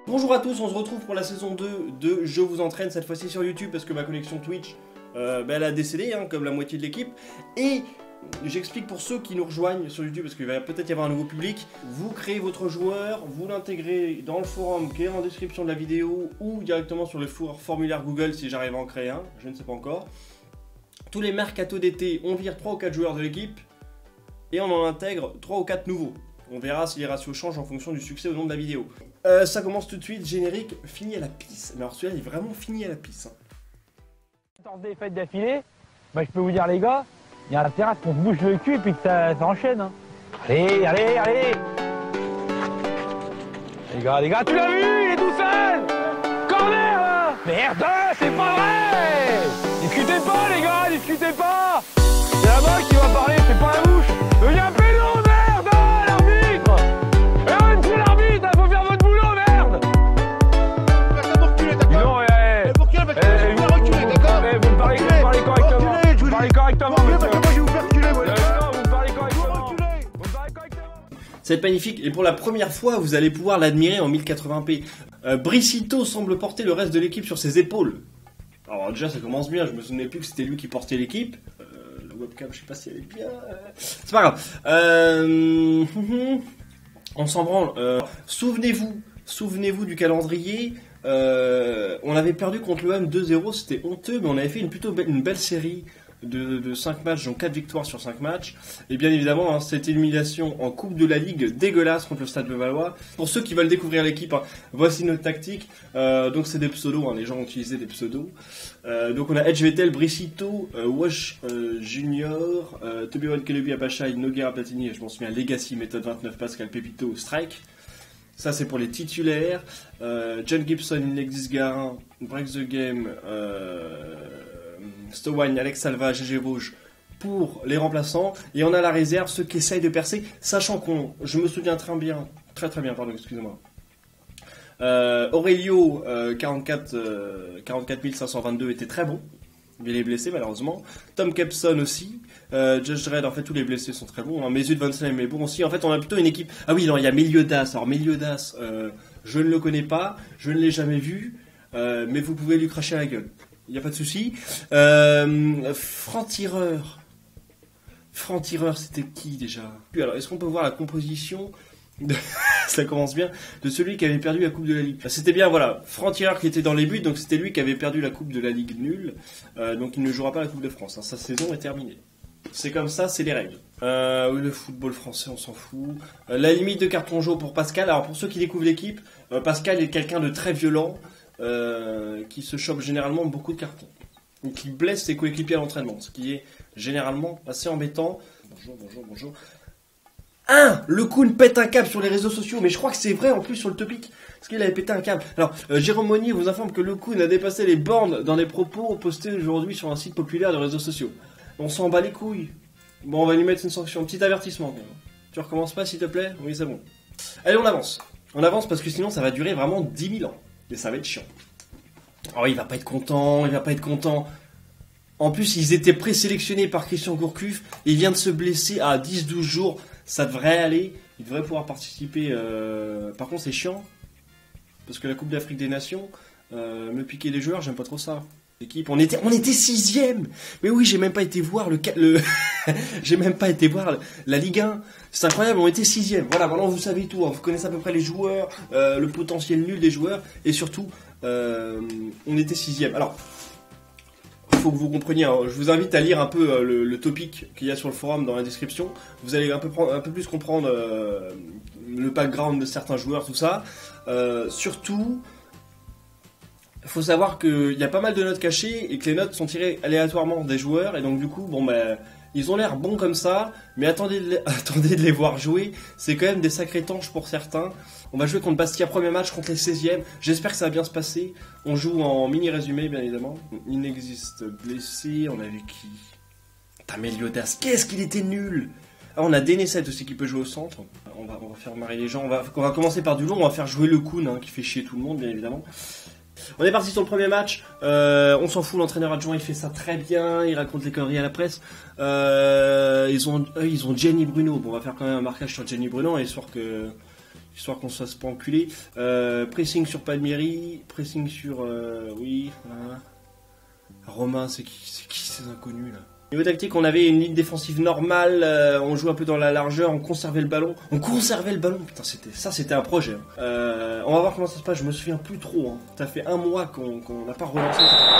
Bonjour à tous, on se retrouve pour la saison 2 de Je vous entraîne, cette fois-ci sur YouTube parce que ma connexion Twitch elle a décédé, comme la moitié de l'équipe. Et j'explique pour ceux qui nous rejoignent sur YouTube parce qu'il va peut-être y avoir un nouveau public. Vous créez votre joueur, vous l'intégrez dans le forum qui est en description de la vidéo ou directement sur le formulaire Google si j'arrive à en créer un, je ne sais pas encore. Tous les mercatos d'été, on vire 3 ou 4 joueurs de l'équipe et on en intègre 3 ou 4 nouveaux. On verra si les ratios changent en fonction du succès ou non de la vidéo. Ça commence tout de suite, générique, fini à la pisse. Mais alors celui-là, il est vraiment fini à la pisse. 14 défaites d'affilée, je peux vous dire les gars, il y a intérêt à ce qu'on se bouge le cul et puis que ça enchaîne. Allez, allez, allez. Les gars, tu l'as vu, il est tout seul. Corner là. Merde, c'est pas vrai. Discutez pas les gars, discutez pas. C'est la balle qui va parler, c'est pas la bouche. Il y a un péno, merde, l'arbitre. Eh, monsieur l'arbitre, faut faire votre boulot, merde. Ça va reculer, d'accord? Non, Pour reculer, parce que je vais reculer, d'accord? Vous me parlez correctement. Vous me parlez correctement. Parce que moi je vais vous faire reculer, moi. Non, vous me parlez correctement. Reculez. Vous me parlez correctement. C'est magnifique et pour la première fois, vous allez pouvoir l'admirer en 1080p. Bricito semble porter le reste de l'équipe sur ses épaules. Alors déjà, ça commence bien, je me souvenais plus que c'était lui qui portait l'équipe. La webcam, je sais pas si elle est bien. C'est pas grave. On s'en branle. Souvenez-vous du calendrier. On avait perdu contre l'OM 2-0, c'était honteux, mais on avait fait une belle série de 5 matchs, donc 4 victoires sur 5 matchs. Et bien évidemment, cette élimination en Coupe de la Ligue dégueulasse contre le Stade de Valois. Pour ceux qui veulent découvrir l'équipe, voici notre tactique. Donc c'est des pseudos, les gens ont utilisé des pseudos. Donc on a Edge Vettel, Bricito, Wash Junior, Toby Wan Kelebi, Apachai, Noguera Platini, je m'en souviens, Legacy, Méthode 29, Pascal Pepito, Strike. Ça c'est pour les titulaires. John Gibson, Inexis Garin, Break the Game, Stowine, Alex Salva, GG Vosges pour les remplaçants. Et on a la réserve, ceux qui essayent de percer, sachant je me souviens très bien, excusez-moi. Aurelio, 44 522 était très bon. Il est blessé malheureusement. Tom Kepson aussi. Judge Dredd, en fait tous les blessés sont très bons. Mesut Van Salem est bon aussi. En fait on a plutôt une équipe. Ah oui, non, il y a Meliodas. Alors Meliodas, je ne le connais pas, je ne l'ai jamais vu, mais vous pouvez lui cracher à la gueule. Il n'y a pas de souci. Franc-tireur, c'était qui déjà? Alors est-ce qu'on peut voir la composition ça commence bien, de celui qui avait perdu la Coupe de la Ligue. C'était bien, voilà, Franc-tireur qui était dans les buts, donc c'était lui qui avait perdu la Coupe de la Ligue nulle, donc il ne jouera pas la Coupe de France, sa saison est terminée. C'est comme ça, c'est les règles. Oui, le football français, on s'en fout. La limite de carton jaune pour Pascal, alors pour ceux qui découvrent l'équipe, Pascal est quelqu'un de très violent, qui se chope généralement beaucoup de cartons, ou qui blesse ses coéquipiers à l'entraînement, ce qui est généralement assez embêtant. Bonjour. Le Kun pète un câble sur les réseaux sociaux, mais je crois que c'est vrai en plus sur le topic, parce qu'il avait pété un câble. Alors, Jérôme Monnier vous informe que le Kun a dépassé les bornes dans des propos postés aujourd'hui sur un site populaire de réseaux sociaux. On s'en bat les couilles. Bon, on va lui mettre une sanction, un petit avertissement. Tu recommences pas s'il te plaît? Oui, c'est bon. Allez, on avance. On avance parce que sinon ça va durer vraiment 10 000 ans. Et ça va être chiant. Oh, il va pas être content. En plus, ils étaient présélectionnés par Christian Gourcuff. Il vient de se blesser à 10-12 jours. Ça devrait aller. Il devrait pouvoir participer. Par contre, c'est chiant. Parce que la Coupe d'Afrique des Nations, me piquer des joueurs, j'aime pas trop ça. L'équipe, on était 6ème. Mais oui, j'ai même pas été voir j'ai même pas été voir la Ligue 1. C'est incroyable, on était 6ème. Voilà, maintenant vous savez tout. Vous connaissez à peu près les joueurs, le potentiel nul des joueurs. Et surtout, on était 6ème. Alors, il faut que vous compreniez, je vous invite à lire un peu le topic qu'il y a sur le forum dans la description. Vous allez un peu plus comprendre le background de certains joueurs, tout ça. Surtout, il faut savoir qu'il y a pas mal de notes cachées et que les notes sont tirées aléatoirement des joueurs. Et donc du coup, ils ont l'air bons comme ça, mais attendez de les voir jouer. C'est quand même des sacrés tanches pour certains. On va jouer contre Bastia, premier match contre les 16e. J'espère que ça va bien se passer. On joue en mini-résumé, bien évidemment. Inexiste blessé. On avait qui? Meliodas, qu'est-ce qu'il était nul! On a Deneset aussi qui peut jouer au centre. On va faire marrer les gens. On va commencer par du lourd. On va faire jouer le Kun, qui fait chier tout le monde, bien évidemment. On est parti sur le premier match, on s'en fout, l'entraîneur adjoint il fait ça très bien, il raconte les conneries à la presse. Ils ont Gianni Bruno, bon, on va faire quand même un marquage sur Gianni Bruno, histoire histoire qu'on se fasse pas enculer. Pressing sur Palmieri, pressing sur... oui, voilà. Romain, c'est qui ces inconnus là? Niveau tactique, on avait une ligne défensive normale, on jouait un peu dans la largeur, on conservait le ballon. Putain, c'était un projet. Hein. On va voir comment ça se passe, je me souviens plus trop. Hein. Ça fait un mois qu'on n'a pas relancé.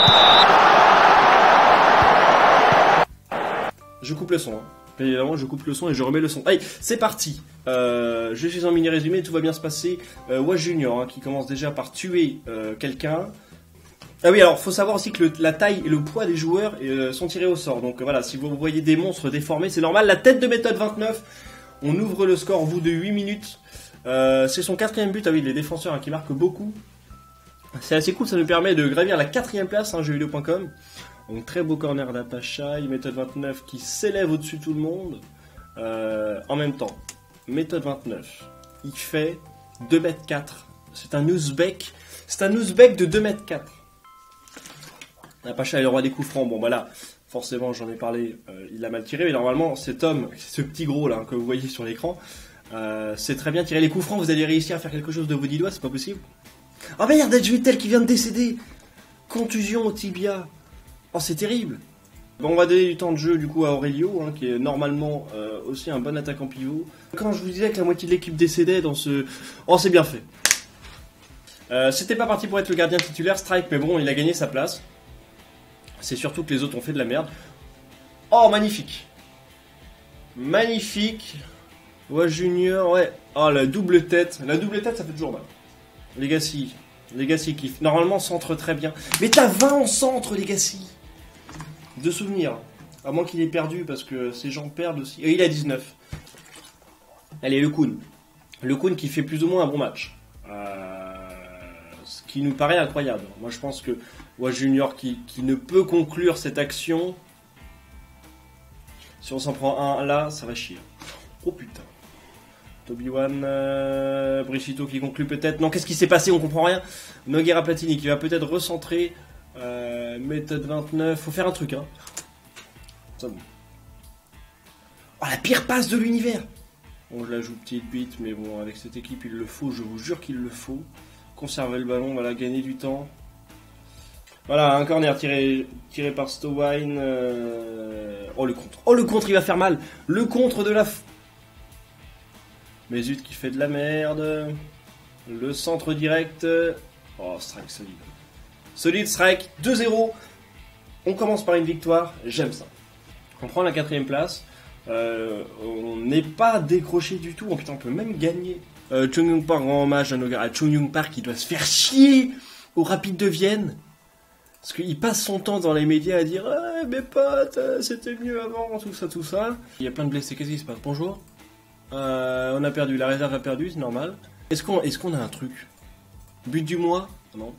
Je coupe le son. Hein. Bien évidemment, je coupe le son et je remets le son. Allez, c'est parti. Je suis en mini résumé, tout va bien se passer. Wash Junior hein, qui commence déjà par tuer quelqu'un. Ah oui, alors faut savoir aussi que la taille et le poids des joueurs sont tirés au sort. Donc voilà, si vous voyez des monstres déformés, c'est normal. La tête de méthode 29, on ouvre le score au bout de 8 minutes. C'est son 4e but. Ah oui, les défenseurs hein, qui marquent beaucoup. C'est assez cool, ça nous permet de gravir la 4e place, hein, jeuxvideo.com. Donc très beau corner d'Apachai, méthode 29 qui s'élève au-dessus de tout le monde. En même temps, méthode 29, il fait 2m4. C'est un Ouzbek de 2m4. Apachai est le roi des coups francs. Bon voilà, forcément j'en ai parlé, il l'a mal tiré, mais normalement cet homme, ce petit gros là que vous voyez sur l'écran, c'est très bien tiré les coups francs, vous allez réussir à faire quelque chose de vos 10 doigts, c'est pas possible. Oh merde, Edgevitel qui vient de décéder. Contusion au tibia. Oh c'est terrible. Bon, on va donner du temps de jeu du coup à Aurelio, hein, qui est normalement aussi un bon attaquant pivot. Quand je vous disais que la moitié de l'équipe décédait dans ce... Oh c'est bien fait. C'était pas parti pour être le gardien titulaire, strike, mais bon il a gagné sa place. C'est surtout que les autres ont fait de la merde. Oh, magnifique. Magnifique. Ouais, Junior, ouais. Oh, la double tête. La double tête, ça fait toujours mal. Legacy qui, normalement, centre très bien. Mais t'as 20 en centre, Legacy. De souvenirs. À moins qu'il ait perdu, parce que ces gens perdent aussi. Et il a 19. Allez, le Kun. Le Kun qui fait plus ou moins un bon match. Ce qui nous paraît incroyable. Moi, je pense que Wash Junior qui ne peut conclure cette action. Si on s'en prend un là, ça va chier. Oh putain. Toby-Wan, Brichito qui conclut peut-être. Non, qu'est-ce qui s'est passé? On comprend rien. Noguera Platini qui va peut-être recentrer. Méthode 29. Faut faire un truc, hein. Ça bon. Oh, la pire passe de l'univers. Bon, je la joue petite bite, mais bon, avec cette équipe, il le faut. Je vous jure qu'il le faut. Conserver le ballon, voilà, gagner du temps. Voilà, un corner tiré par Stowine. Oh, le contre. Oh, le contre, il va faire mal. Le contre de la... Mesut qui fait de la merde. Le centre direct. Oh, strike solide. Solide strike, 2-0. On commence par une victoire, j'aime ça. On prend la 4ème place. On n'est pas décroché du tout. Oh putain, on peut même gagner. Chung Yung Park rend hommage à Noguera. Chung Yung Park qui doit se faire chier au Rapide de Vienne. Parce qu'il passe son temps dans les médias à dire « mes potes, c'était mieux avant, tout ça. » Il y a plein de blessés, qu'est-ce qui se passe? Bonjour. On a perdu, la réserve a perdu, c'est normal. Est-ce qu'on a un truc? But du mois? Non.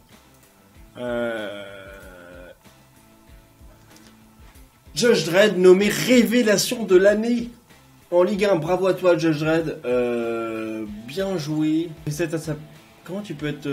Judge Dredd nommé révélation de l'année en Ligue 1. Bravo à toi, Judge Dredd. Bien joué. Comment tu peux être...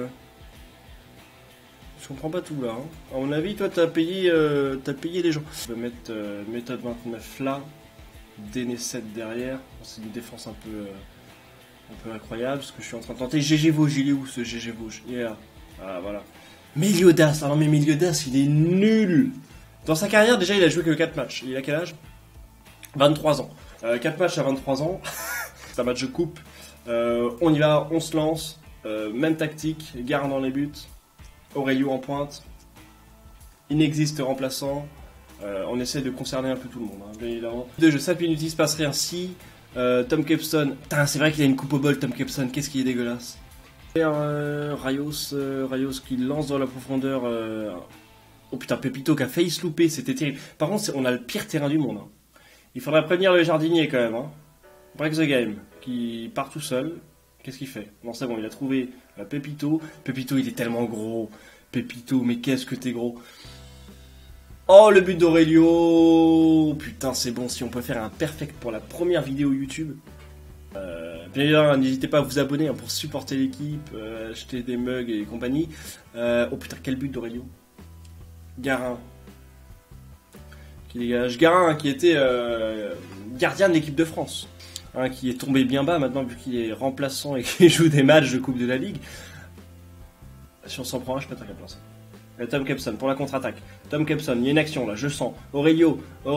Je comprends pas tout là. Hein. À mon avis, toi, t'as payé les gens. Je vais mettre méthode 29 là. Déné 7 derrière. C'est une défense un peu incroyable. Ce que je suis en train de tenter. GG Vosges, il est où ce GG Vosges? Yeah. Ah, voilà. Meliodas. Alors, mais Meliodas, il est nul. Dans sa carrière, déjà, il a joué que 4 matchs. Il a quel âge? 23 ans. 4 matchs à 23 ans. C'est un match de coupe. On y va, on se lance. Même tactique. Garde dans les buts. Aurelio en pointe. Inexiste remplaçant. On essaie de concerner un peu tout le monde. Hein, bien évidemment. De jeu 5 minutes, il se passe rien. Si Tom Kepson. Putain, c'est vrai qu'il a une coupe au bol, Tom Kepson. Qu'est-ce qui est dégueulasse. Rayos qui lance dans la profondeur. Oh putain, Pepito qui a failli se louper. C'était terrible. Par contre, on a le pire terrain du monde. Hein. Il faudrait prévenir le jardinier quand même. Hein. Break the game. Qui part tout seul. Qu'est-ce qu'il fait? Non, c'est bon, il a trouvé Pepito. Pepito, il est tellement gros. Pepito, mais qu'est-ce que t'es gros. Oh, le but d'Aurelio. Putain, c'est bon. Si on peut faire un perfect pour la première vidéo YouTube. Bien évidemment, n'hésitez pas à vous abonner hein, pour supporter l'équipe, acheter des mugs et compagnie. Oh putain, quel but d'Aurelio. Garin. Qui dégage. Garin qui était gardien de l'équipe de France. hein, qui est tombé bien bas maintenant vu qu'il est remplaçant et qu'il joue des matchs de Coupe de la Ligue. Si on s'en prend un, je pète un câble. Tom Kempson pour la contre-attaque. Tom Kempson, il y a une action là, je sens. Aurelio.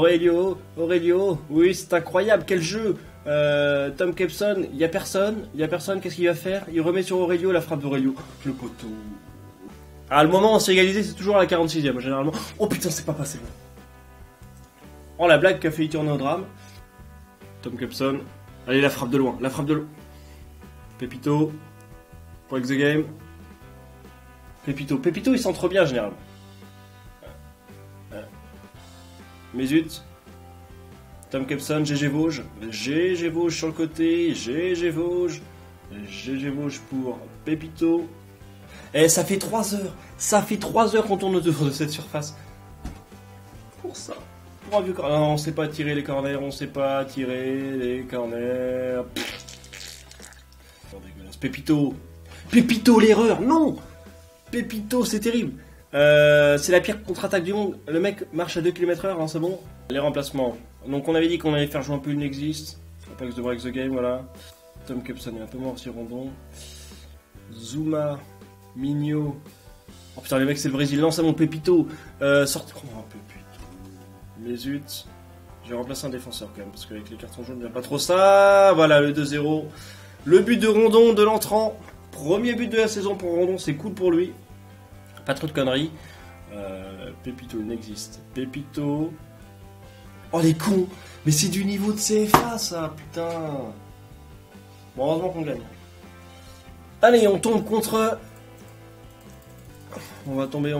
Oui, c'est incroyable, quel jeu. Tom Kempson, il y a personne, qu'est-ce qu'il va faire? Il remet sur Aurelio, la frappe d'Aurelio. Le poteau. Ah, le moment où on s'est égalisé, c'est toujours à la 46e, généralement. Oh putain, c'est pas passé. Oh, la blague qui a fait tourner au drame. Tom Kempson. Allez, la frappe de loin. Pépito. Break the game. Pépito, il s'entre bien généralement. Mais zut. Tom Kempson, GG Vosges. GG Vosges sur le côté. GG Vosges pour Pépito. Et ça fait 3 heures. Ça fait 3 heures qu'on tourne autour de cette surface. Pour ça. Pour un vieux corner. Non, on sait pas tirer les corners. Pépito, l'erreur. Non. Pépito, c'est terrible. C'est la pire contre-attaque du monde. Le mec marche à 2 km/h, hein, c'est bon. Les remplacements. Donc on avait dit qu'on allait faire jouer un peu une existe. Apex de break the game, voilà. Tom Kempson est un peu mort sur Rondon. Zuma, Migno. Oh putain, les mecs, c'est le Brésil. Lance à mon Pépito. Sortez. Oh, Pépito. Mais zut. J'ai remplacé un défenseur quand même, parce qu'avec les cartons jaunes, il n'y a pas trop ça. Voilà, le 2-0. Le but de Rondon, de l'entrant. Premier but de la saison pour Rondon, c'est cool pour lui. Pas trop de conneries. Pépito, il n'existe. Pépito. Oh les cons. Mais c'est du niveau de CFA ça, putain. Bon, heureusement qu'on gagne. Allez, on tombe contre... On va tomber.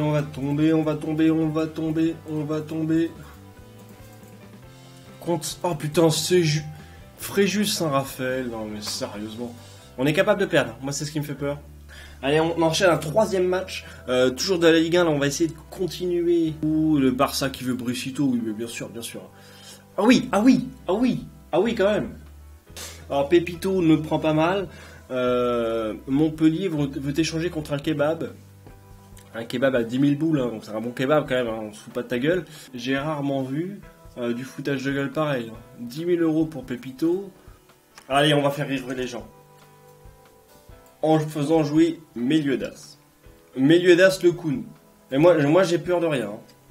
Contre... Oh putain, c'est Fréjus Saint-Raphaël. Non mais sérieusement. On est capable de perdre. Moi, c'est ce qui me fait peur. Allez, on enchaîne un 3e match. Toujours de la Ligue 1. Là, on va essayer de continuer. Ouh, le Barça qui veut Brusito. Oui, mais bien sûr. Ah oui, quand même. Alors, Pépito ne prend pas mal. Montpellier veut échanger contre un kebab. Un kebab à 10 000 boules. Hein, donc, c'est un bon kebab quand même. Hein, on se fout pas de ta gueule. J'ai rarement vu du foutage de gueule pareil. 10 000 € pour Pépito. Allez, on va faire rejouer les gens. En faisant jouer Meliodas. Meliodas le Kun. Et moi j'ai peur de rien.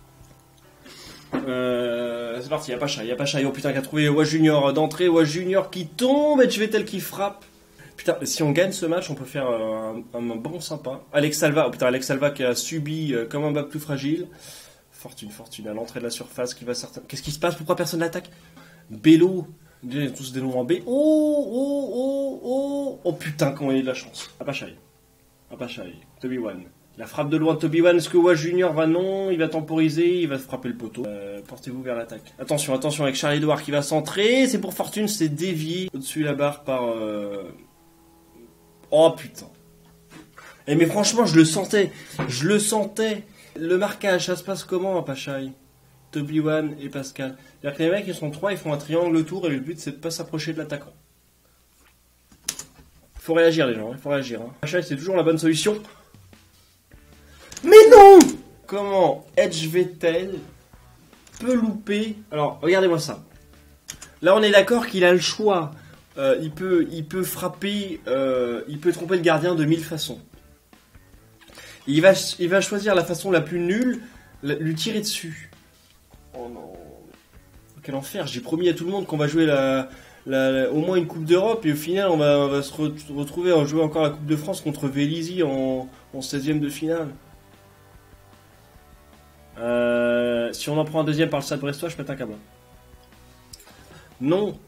C'est parti, y'a pas Chai. Oh putain, qui a trouvé Wa Junior d'entrée. Wa Junior qui tombe et Jvetel qui frappe. Putain, si on gagne ce match, on peut faire un bon sympa. Alex Salva qui a subi comme un bas plus fragile. Fortune à l'entrée de la surface qui va certainement... Qu'est-ce qui se passe? Pourquoi personne l'attaque? Bello. Ils ont tous des noms en B. Oh putain, comment il a de la chance. Apachai. Toby One. La frappe de loin de Toby One. Est-ce que Wa Junior va? Non, il va temporiser, il va frapper le poteau. Portez-vous vers l'attaque. Attention avec Charles Edouard qui va centrer. C'est pour Fortune, c'est dévié au-dessus de la barre par... Oh putain. Mais franchement, je le sentais. Le marquage, ça se passe comment, Apachai? Toby One et Pascal. C'est-à-dire que les mecs, ils sont 3, ils font un triangle autour et le but, c'est de pas s'approcher de l'attaquant. Faut réagir, les gens, il faut réagir. Apachai, c'est toujours la bonne solution. Mais non! Comment Jvetel peut louper? Alors, regardez-moi ça. Là, on est d'accord qu'il a le choix. Il peut frapper, il peut tromper le gardien de 1000 façons. Il va choisir la façon la plus nulle, lui tirer dessus. Oh non. Quel enfer, j'ai promis à tout le monde qu'on va jouer au moins une Coupe d'Europe et au final on va se retrouver à jouer encore la Coupe de France contre Vélizy en 16e de finale. Si on en prend un deuxième par le Stade Brestois, je pète un câble. Non.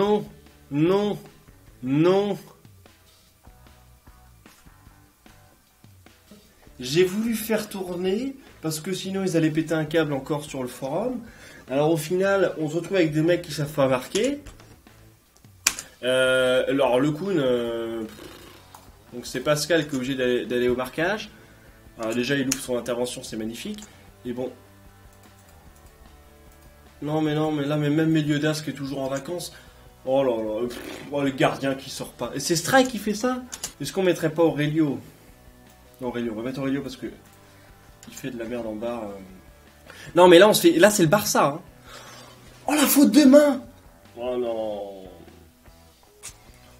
J'ai voulu faire tourner parce que sinon ils allaient péter un câble encore sur le forum. Alors au final, on se retrouve avec des mecs qui savent pas marquer. Alors le Kun, donc c'est Pascal qui est obligé d'aller au marquage. Alors déjà il loupe son intervention, c'est magnifique. Et bon. Non mais là même Meliodas qui est toujours en vacances. Oh là là, le gardien qui sort pas. Et c'est Strike qui fait ça? Est-ce qu'on mettrait pas Aurelio? Non, Aurelio, on va mettre Aurelio parce que il fait de la merde en barre. Non mais là c'est le Barça. Hein. Oh la faute de main. Oh non.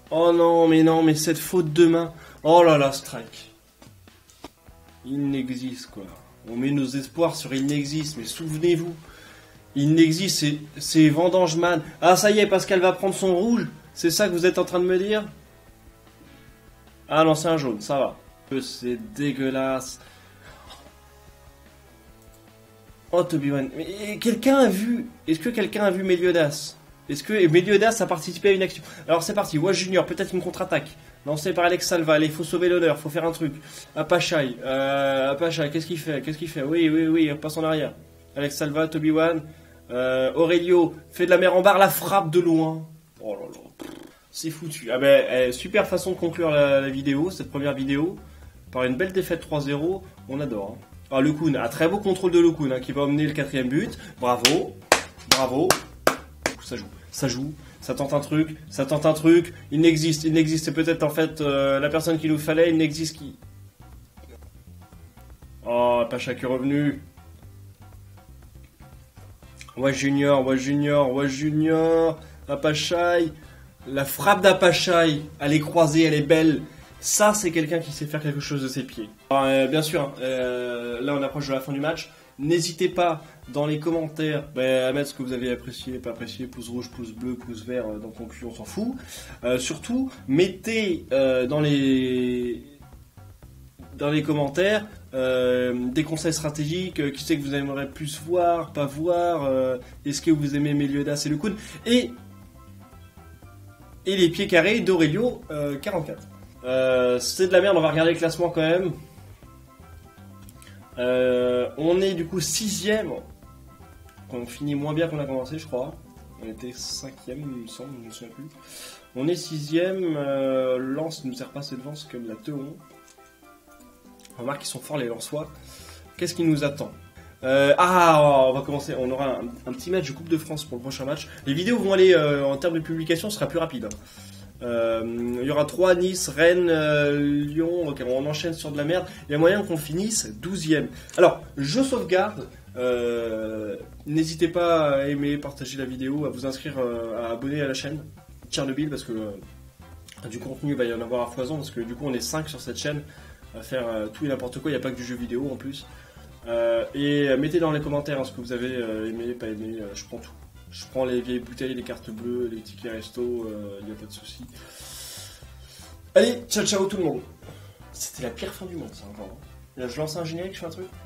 Oh non, mais cette faute de main. Oh là là, strike. Il n'existe, quoi. On met nos espoirs sur il n'existe, mais souvenez-vous. Il n'existe, c'est Vendangeman. Ah, ça y est, Pascal va prendre son rouge. C'est ça que vous êtes en train de me dire? Ah non, c'est un jaune, ça va. C'est dégueulasse. Oh, Toby-Wan. Mais quelqu'un a vu... Est-ce que quelqu'un a vu Meliodas? Est-ce que Meliodas a participé à une action? Alors c'est parti, Wash Junior, peut-être une contre-attaque. Lancé par Alex Salva, allez, il faut sauver l'honneur, faut faire un truc. Apachai, qu'est-ce qu'il fait? Oui, on passe en arrière. Alex Salva, Toby-Wan, Aurelio, fait de la mer en barre, la frappe de loin. Oh là là, c'est foutu. Ah ben, super façon de conclure la vidéo, cette première vidéo, par une belle défaite 3-0, on adore. Hein. Ah, Lecun, un très beau contrôle de Lecun, hein, qui va emmener le 4ème but, bravo. Ça joue, ça tente un truc, il n'existe, c'est peut-être en fait la personne qu'il nous fallait, il n'existe qui... Oh, Pacha qui est revenu. Wash Junior, Apachai, la frappe d'Apachai, elle est croisée, elle est belle. Ça, c'est quelqu'un qui sait faire quelque chose de ses pieds. Alors, bien sûr, là on approche de la fin du match. N'hésitez pas dans les commentaires à mettre ce que vous avez apprécié, pas apprécié, pouce rouge, pouce bleu, pouce vert, dans conclu, on s'en fout. Surtout, mettez dans les commentaires des conseils stratégiques, qui c'est que vous aimeriez plus voir, pas voir, est-ce que vous aimez Meliodas et Lecun, et les pieds carrés d'Aurelio 44. C'est de la merde, on va regarder le classement quand même. On est du coup 6ème. On finit moins bien qu'on a commencé, je crois. On était 5ème, il me semble, je ne me souviens plus. On est 6ème. Lens ne nous sert pas assez de vent, c'est comme la Théon. On remarque qu'ils sont forts les Lensois. Qu'est-ce qui nous attend? On va commencer. On aura un petit match de Coupe de France pour le prochain match. Les vidéos vont aller, en termes de publication, ce sera plus rapide. Il y aura 3, Nice, Rennes, Lyon. Ok, on enchaîne sur de la merde. Il y a moyen qu'on finisse 12ème. Alors, je sauvegarde. N'hésitez pas à aimer, partager la vidéo, à vous inscrire, à abonner à la chaîne Tchernobyl, parce que du contenu il va y en avoir à foison, parce que du coup on est 5 sur cette chaîne à faire tout et n'importe quoi. Il n'y a pas que du jeu vidéo en plus. Et mettez dans les commentaires ce que vous avez aimé, pas aimé. Je prends tout. Je prends les vieilles bouteilles, les cartes bleues, les tickets resto, il n'y a pas de souci. Allez, ciao tout le monde. C'était la pire fin du monde, ça encore. Là, je lance un générique, je fais un truc.